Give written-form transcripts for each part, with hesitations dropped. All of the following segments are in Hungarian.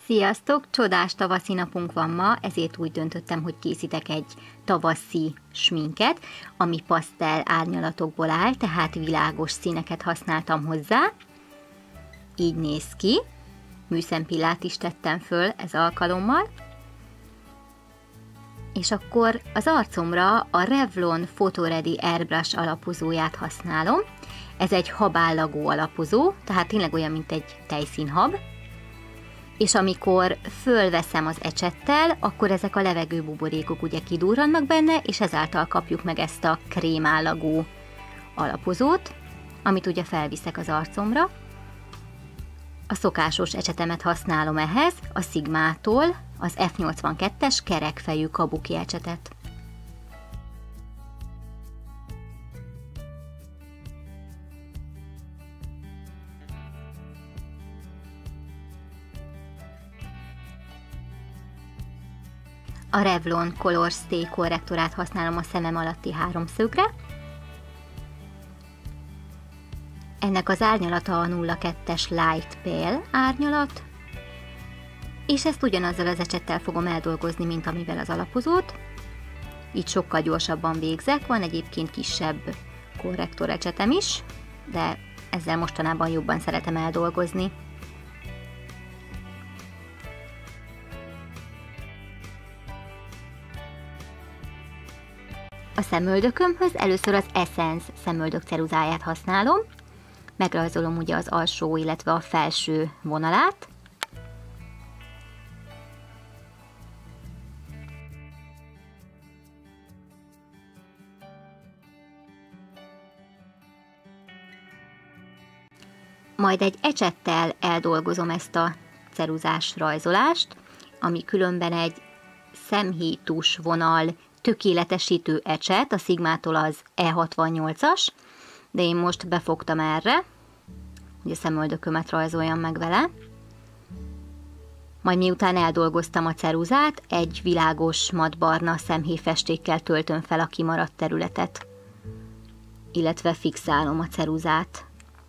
Sziasztok! Csodás tavaszi napunk van ma, ezért úgy döntöttem, hogy készítek egy tavaszi sminket, ami pasztel árnyalatokból áll, tehát világos színeket használtam hozzá. Így néz ki. Műszempillát is tettem föl ez alkalommal. És akkor az arcomra a Revlon Photo Ready Airbrush alapozóját használom. Ez egy habállagó alapozó, tehát tényleg olyan, mint egy tejszínhab. És amikor fölveszem az ecsettel, akkor ezek a levegőbuborékok ugye kidurrannak benne, és ezáltal kapjuk meg ezt a krémállagú alapozót, amit ugye felviszek az arcomra. A szokásos ecsetemet használom ehhez, a Sigmától az F82-es kerekfejű kabuki ecsetet. A Revlon Color Stay korrektorát használom a szemem alatti háromszögre. Ennek az árnyalata a 02-es Light Pale árnyalat, és ezt ugyanazzal az ecsettel fogom eldolgozni, mint amivel az alapozót. Így sokkal gyorsabban végzek, van egyébként kisebb korrektor ecsetem is, de ezzel mostanában jobban szeretem eldolgozni. A szemöldökömhöz először az Essence szemöldök ceruzáját használom. Megrajzolom ugye az alsó, illetve a felső vonalát. Majd egy ecsettel eldolgozom ezt a ceruzás rajzolást, ami különben egy szemhétus vonal tökéletesítő ecset, a Sigmától az E68-as, de én most befogtam erre, hogy a szemöldökömet rajzoljam meg vele. Majd miután eldolgoztam a ceruzát, egy világos mattbarna szemhéjfestékkel töltöm fel a kimaradt területet, illetve fixálom a ceruzát.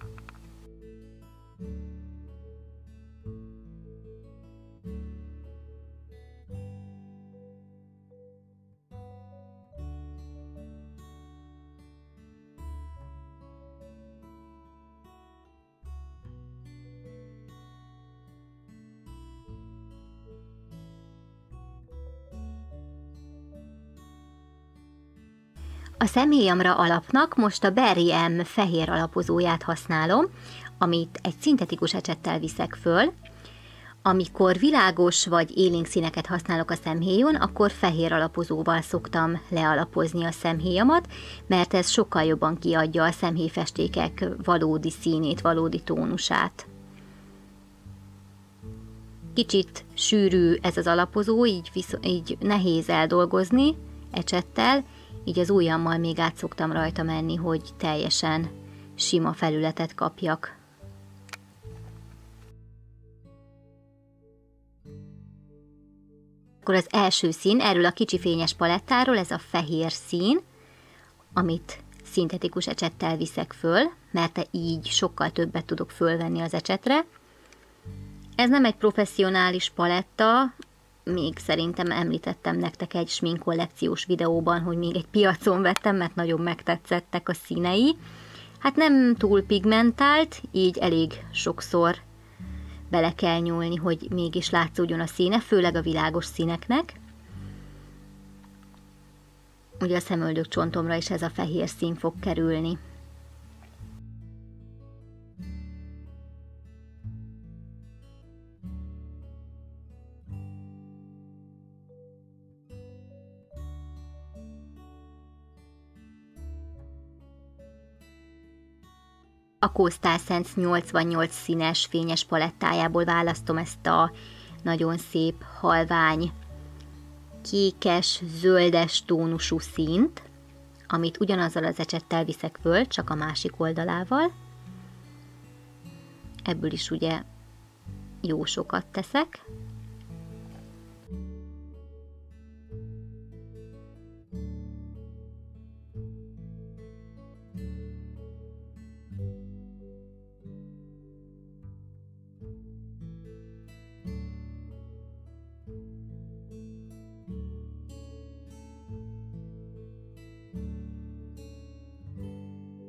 A szemhéjamra alapnak most a Berry M fehér alapozóját használom, amit egy szintetikus ecsettel viszek föl. Amikor világos vagy élénk színeket használok a szemhéjon, akkor fehér alapozóval szoktam lealapozni a szemhéjamat, mert ez sokkal jobban kiadja a szemhéjfestékek valódi színét, valódi tónusát. Kicsit sűrű ez az alapozó, így nehéz eldolgozni ecsettel, így az ujjammal még át szoktam rajta menni, hogy teljesen sima felületet kapjak. Akkor az első szín, erről a kicsi fényes palettáról, ez a fehér szín, amit szintetikus ecsettel viszek föl, mert így sokkal többet tudok fölvenni az ecsetre. Ez nem egy professzionális paletta, még szerintem említettem nektek egy sminkkollekciós videóban, hogy még egy piacon vettem, mert nagyon megtetszettek a színei. Hát nem túl pigmentált, így elég sokszor bele kell nyúlni, hogy mégis látszódjon a színe, főleg a világos színeknek. Ugye a szemöldök csontomra is ez a fehér szín fog kerülni. A Coastal Scents 88 színes fényes palettájából választom ezt a nagyon szép, halvány, kékes, zöldes tónusú színt, amit ugyanazzal az ecsettel viszek föl, csak a másik oldalával. Ebből is ugye jó sokat teszek.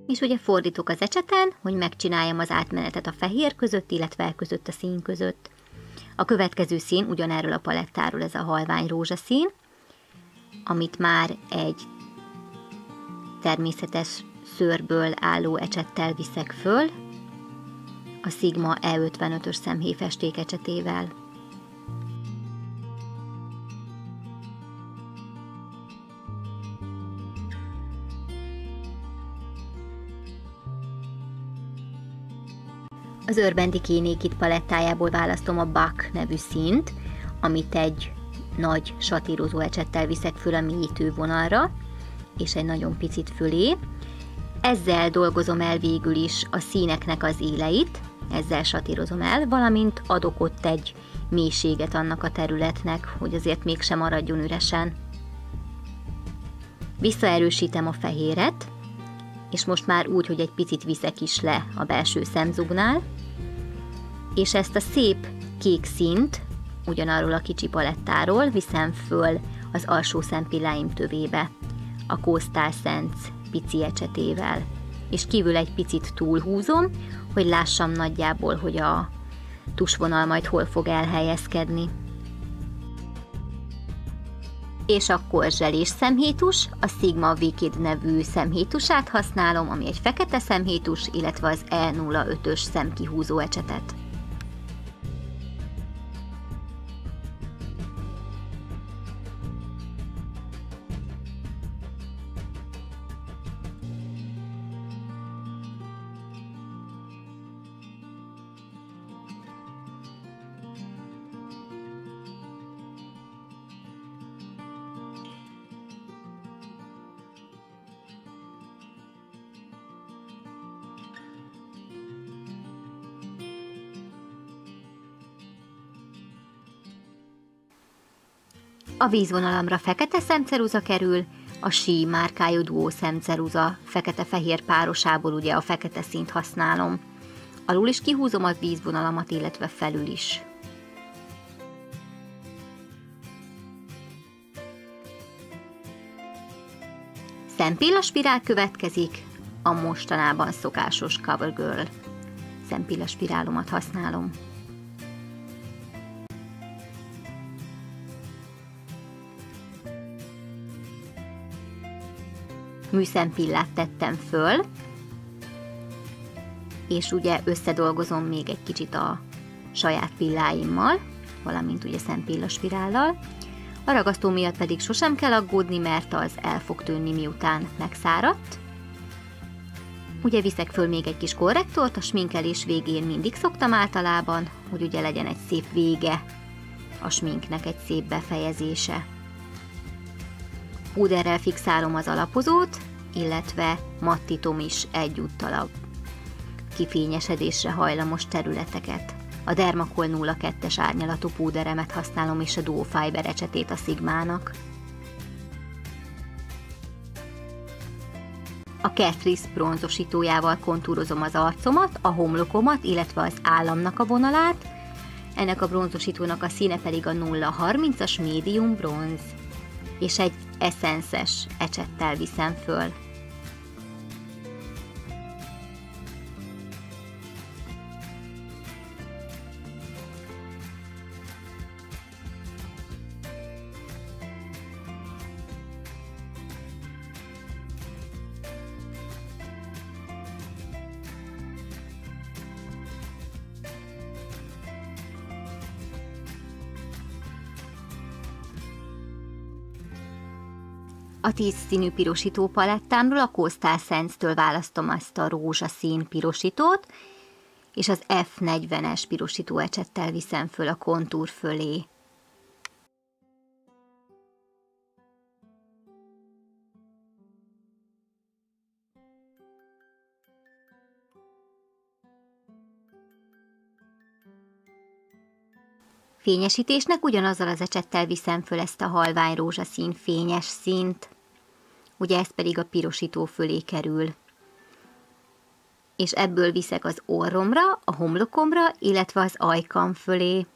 És ugye fordítok az ecseten, hogy megcsináljam az átmenetet a fehér között, illetve között a szín között. A következő szín ugyanerről a palettáról ez a halvány rózsaszín, amit már egy természetes szőrből álló ecsettel viszek föl, a Sigma E55-ös szemhéjfesték ecsetével. Az Urban Decay Naked palettájából választom a Buck nevű színt, amit egy nagy satírozó ecsettel viszek föl a mélyítő vonalra, és egy nagyon picit fölé. Ezzel dolgozom el végül is a színeknek az éleit, ezzel satírozom el, valamint adok ott egy mélységet annak a területnek, hogy azért mégsem maradjon üresen. Visszaerősítem a fehéret, és most már úgy, hogy egy picit viszek is le a belső szemzugnál, és ezt a szép kék színt ugyanarról a kicsi palettáról viszem föl az alsó szempilláim tövébe, a Coastal Scents pici ecsetével, és kívül egy picit túlhúzom, hogy lássam nagyjából, hogy a tusvonal majd hol fog elhelyezkedni. És akkor zselés szemhétus, a Sigma Wicked nevű szemhétusát használom, ami egy fekete szemhétus, illetve az E05-ös szemkihúzó ecsetet. A vízvonalamra fekete szemceruza kerül, a She márkájú Duo szemceruza fekete-fehér párosából ugye a fekete színt használom. Alul is kihúzom a vízvonalamat, illetve felül is. Szempillaspirál következik, a mostanában szokásos CoverGirl szempillaspirálomat használom. Műszempillát tettem föl, és ugye összedolgozom még egy kicsit a saját pilláimmal, valamint ugye szempillaspirállal. A ragasztó miatt pedig sosem kell aggódni, mert az el fog tűnni, miután megszáradt. Ugye viszek föl még egy kis korrektort, a sminkelés végén mindig szoktam általában, hogy ugye legyen egy szép vége a sminknek, egy szép befejezése. Púderrel fixálom az alapozót, illetve mattítom is egyúttal a kifényesedésre hajlamos területeket. A Dermacol 02-es árnyalatú púderemet használom, és a Duo Fiber ecsetét a Sigmának. A Catrice bronzosítójával kontúrozom az arcomat, a homlokomat, illetve az államnak a vonalát. Ennek a bronzosítónak a színe pedig a 030-as Medium Bronze, és egy Essence-es ecsettel viszem föl. A 10 színű pirosító palettámról a Coastal Scents-től választom ezt a rózsaszín pirosítót, és az F40-es pirosító ecsettel viszem föl a kontúr fölé. Fényesítésnek ugyanazzal az ecsettel viszem föl ezt a halvány rózsaszín fényes színt, ugye ez pedig a pirosító fölé kerül. És ebből viszek az orromra, a homlokomra, illetve az ajkam fölé.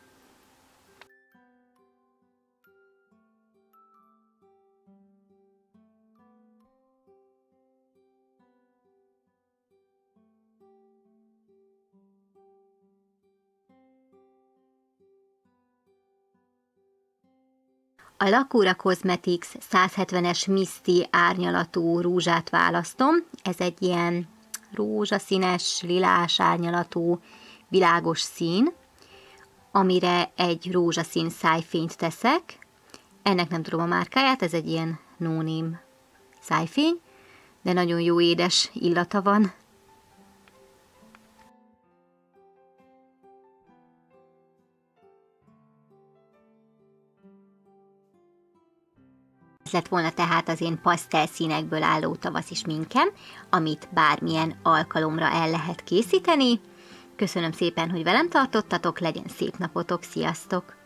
A Lakura Cosmetics 170-es Misty árnyalatú rúzsát választom. Ez egy ilyen rózsaszínes, lilás árnyalatú, világos szín, amire egy rózsaszín szájfényt teszek. Ennek nem tudom a márkáját, ez egy ilyen no-name szájfény, de nagyon jó édes illata van. Ez lett volna tehát az én pasztel színekből álló tavaszi sminkem, amit bármilyen alkalomra el lehet készíteni. Köszönöm szépen, hogy velem tartottatok, legyen szép napotok, sziasztok!